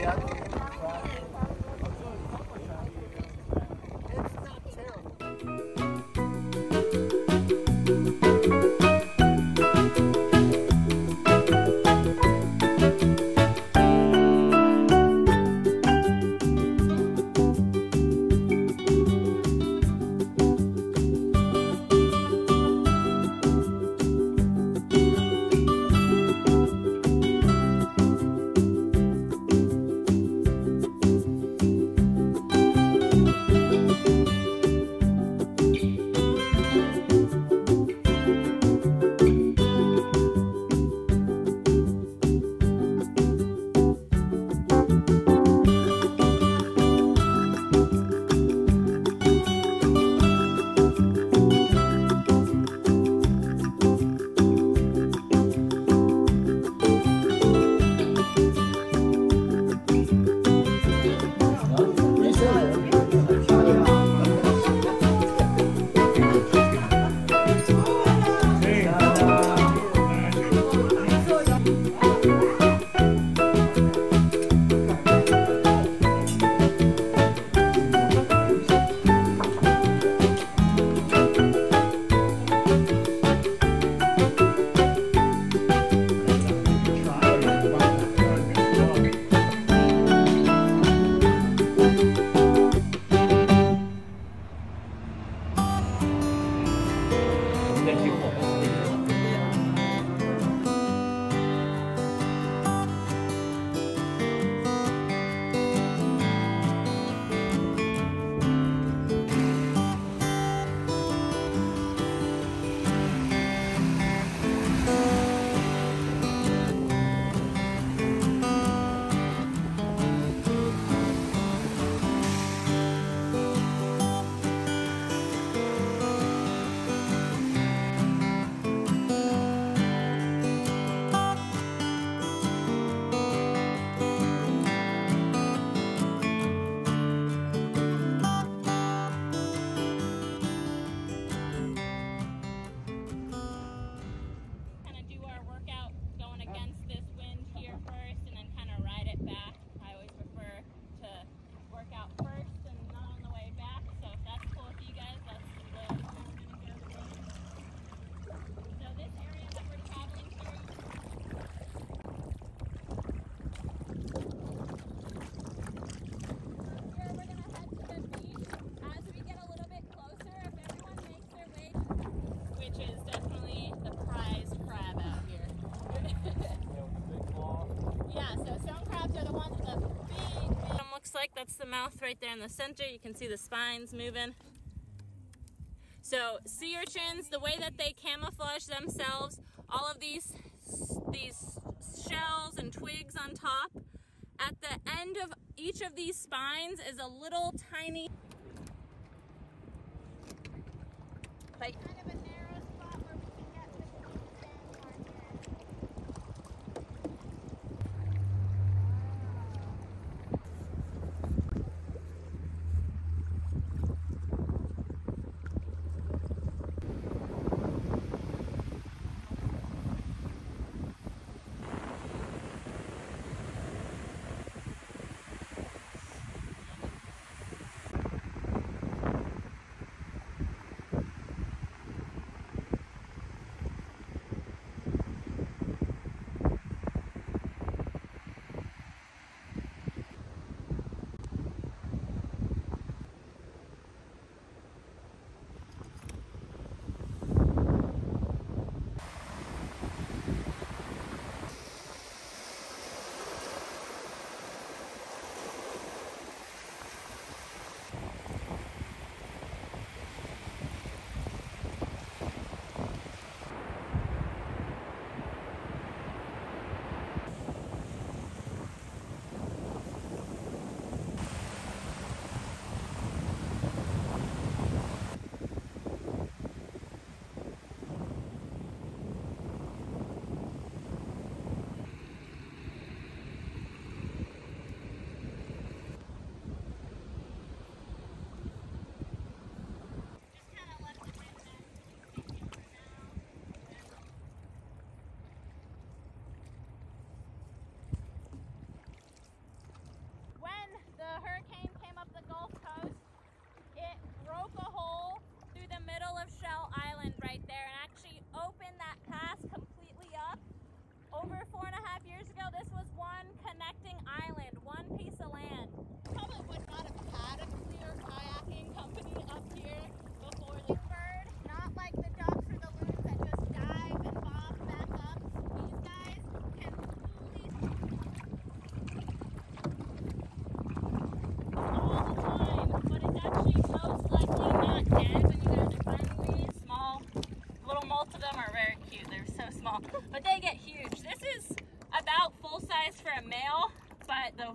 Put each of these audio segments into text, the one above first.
like that's the mouth right there in the center. You can see the spines moving. So sea urchins, the way that they camouflage themselves, all of these shells and twigs on top, at the end of each of these spines is a little tiny like kind of a narrow spot where we can get the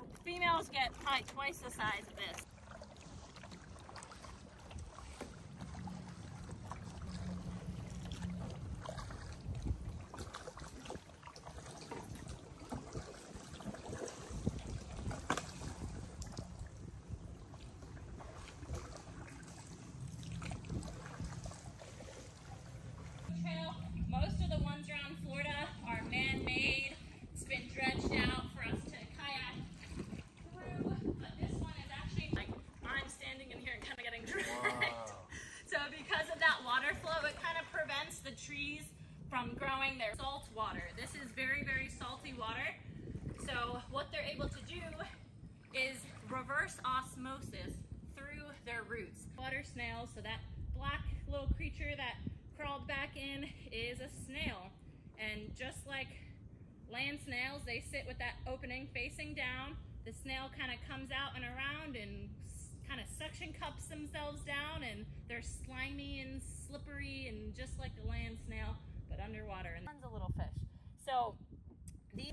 Females get probably twice the size of this. Most of the ones around Florida are man-made. It's been dredged out for us to kayak through, but this one is actually like I'm standing in here and kind of getting dragged. Wow. So because of that water flow, it kind of prevents the trees from growing their salt water. This is very, very salty water. So what they're able to do is reverse osmosis through their roots. Water snails, so that black little creature that crawled back in is a snail, and just like land snails, they sit with that opening facing down. The snail kind of comes out and around and kind of suction cups themselves down, and they're slimy and slippery and just like the land snail but underwater, and tons of little fish. So these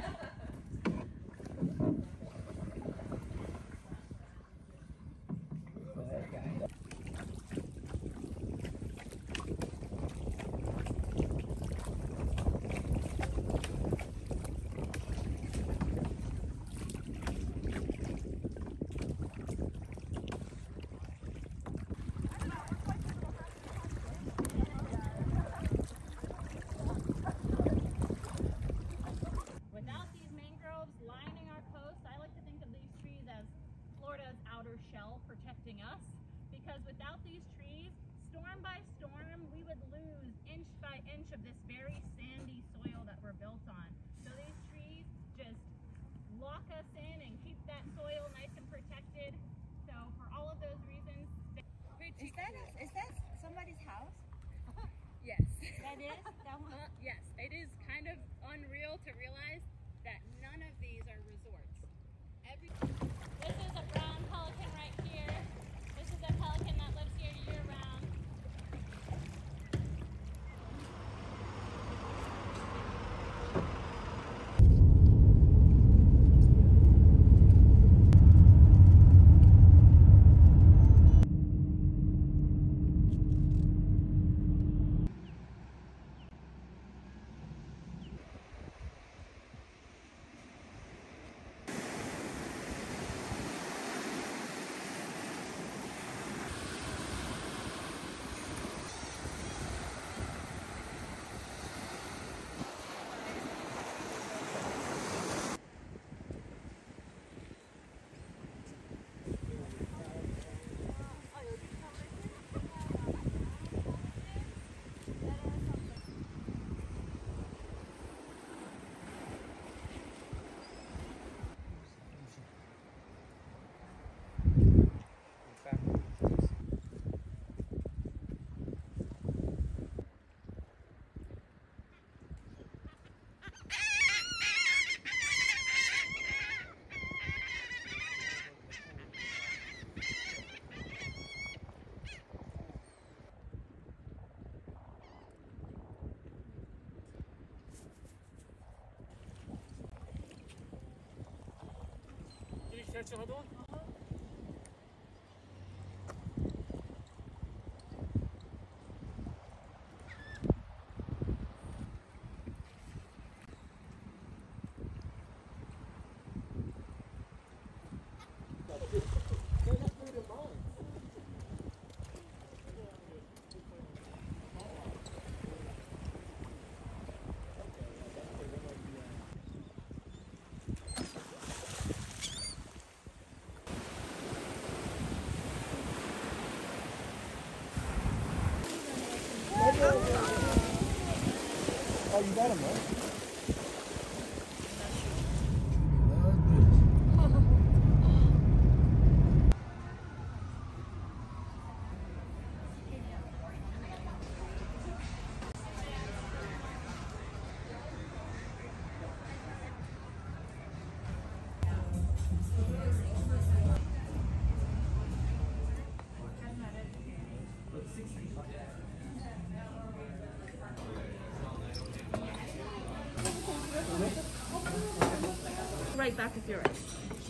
shell protecting us, because without these trees, storm by storm, we would lose inch by inch of this very sandy soil that we're built on. So these trees just lock us in and keep that soil nice and protected. So for all of those reasons, is that somebody's house? Yes. That is? That one? Yes. It is kind of unreal to realize that none of these are resorts. This is a brown pelican right here. This is a pelican that lives here year round. Sur un dos. Oh, you got him, right? Right back if you're ready.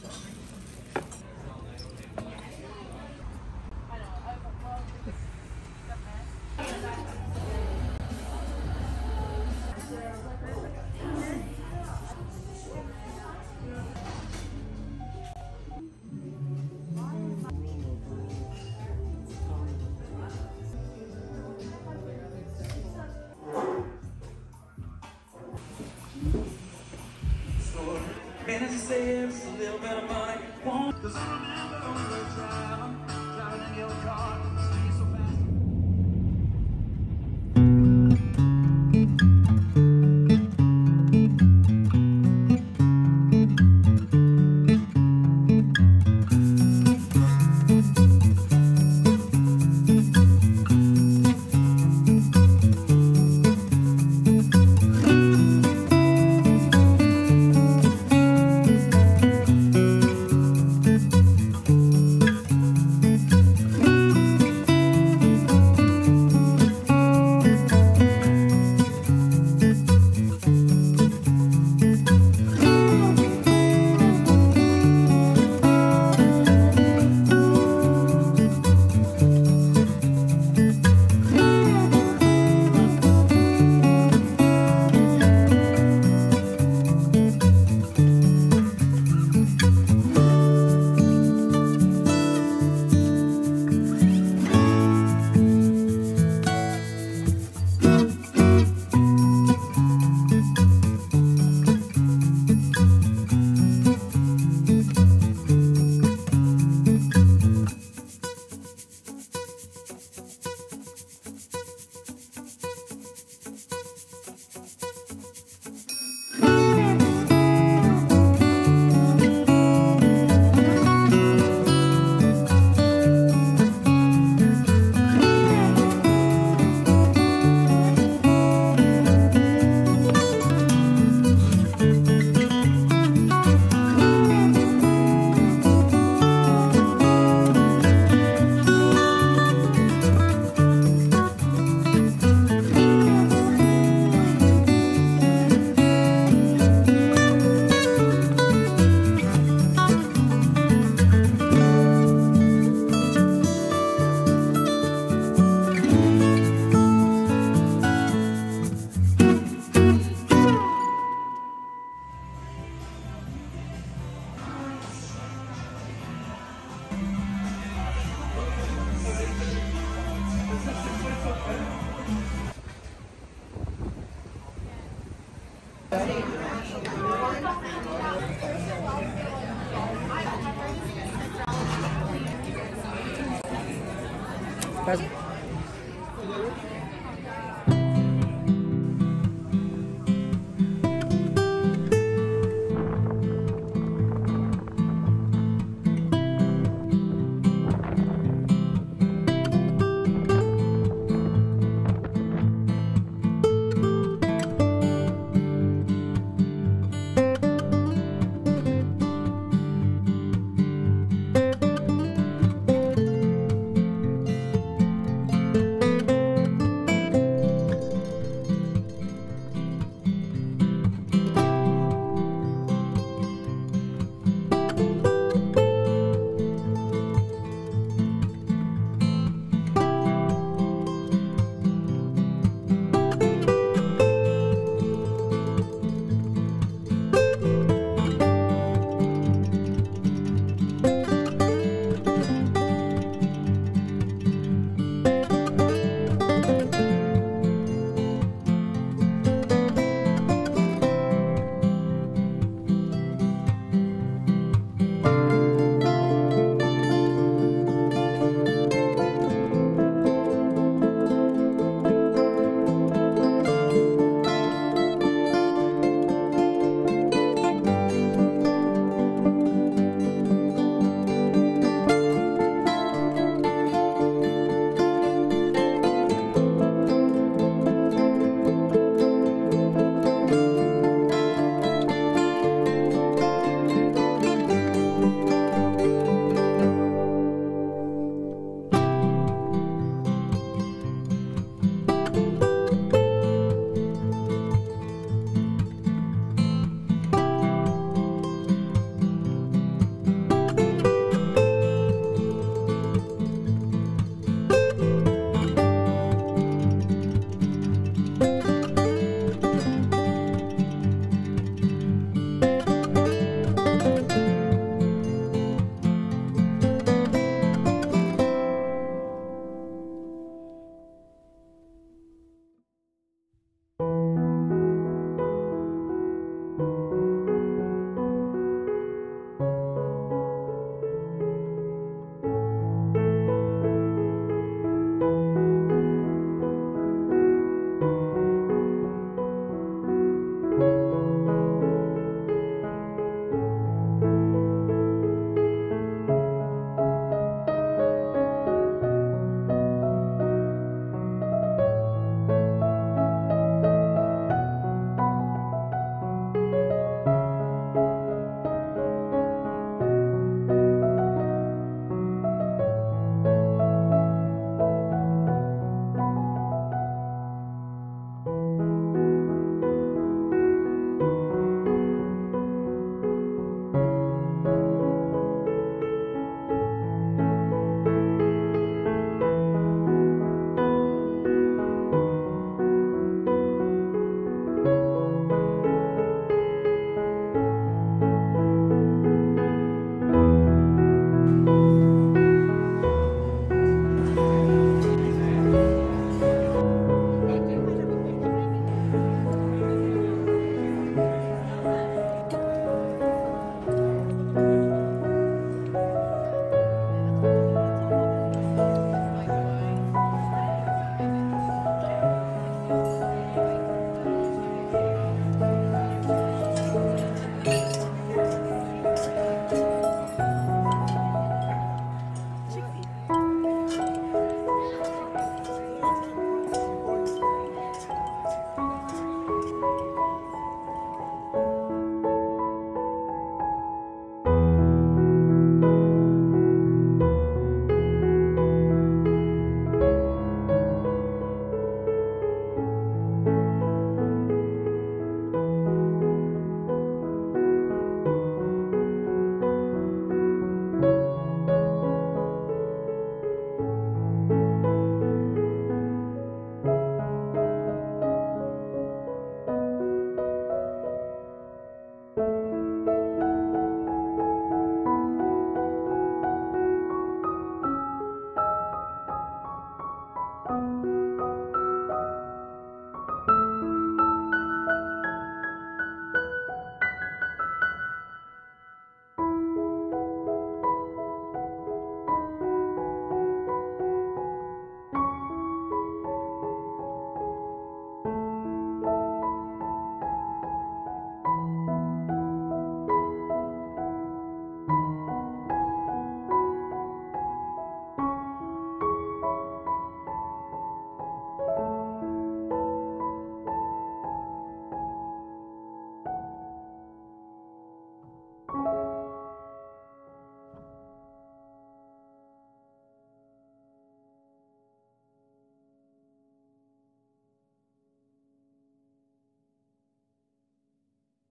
saves a little bit of money. Cause I remember when we were driving in your car, speeding so fast. Present.